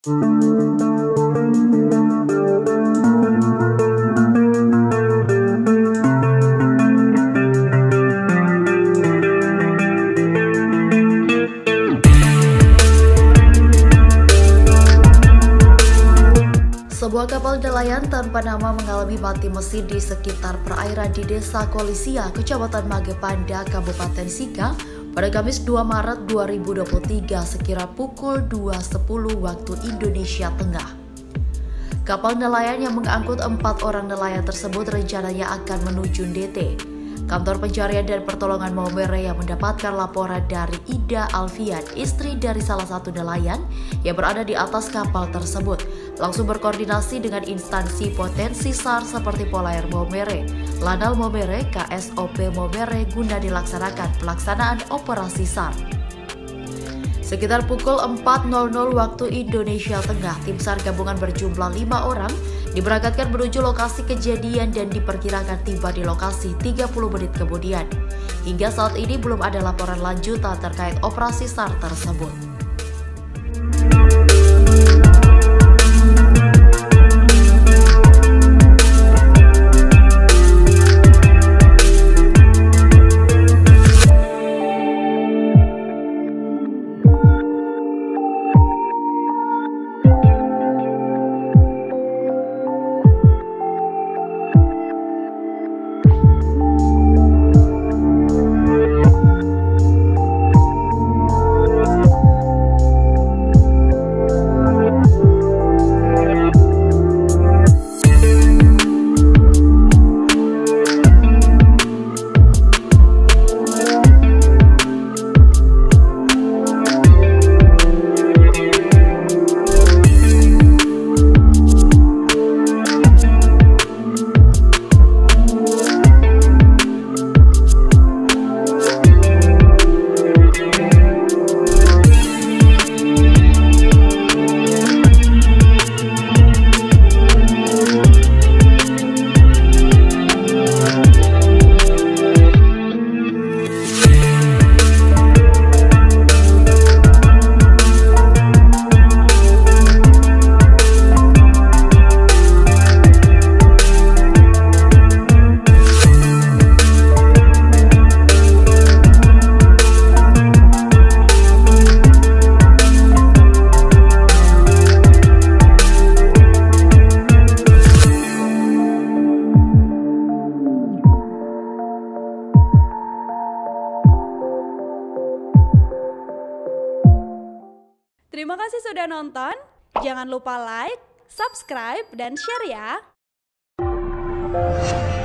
Sebuah kapal nelayan tanpa nama mengalami mati mesin di sekitar perairan di Desa Kolisia, Kecamatan Magepanda, Kabupaten Sika pada Kamis 2 Maret 2023 sekira pukul 2.10 waktu Indonesia Tengah. Kapal nelayan yang mengangkut 4 orang nelayan tersebut rencananya akan menuju NDT, Kantor Pencarian dan Pertolongan Maumere, yang mendapatkan laporan dari Ida Alfian, istri dari salah satu nelayan yang berada di atas kapal tersebut, langsung berkoordinasi dengan instansi potensi SAR seperti Polair Maumere, Lanal Maumere, KSOP Maumere guna dilaksanakan pelaksanaan operasi SAR. Sekitar pukul 4.00 waktu Indonesia Tengah, tim SAR gabungan berjumlah 5 orang diberangkatkan menuju lokasi kejadian dan diperkirakan tiba di lokasi 30 menit kemudian. Hingga saat ini belum ada laporan lanjutan terkait operasi SAR tersebut. Terima kasih sudah nonton. Jangan lupa like, subscribe, dan share ya.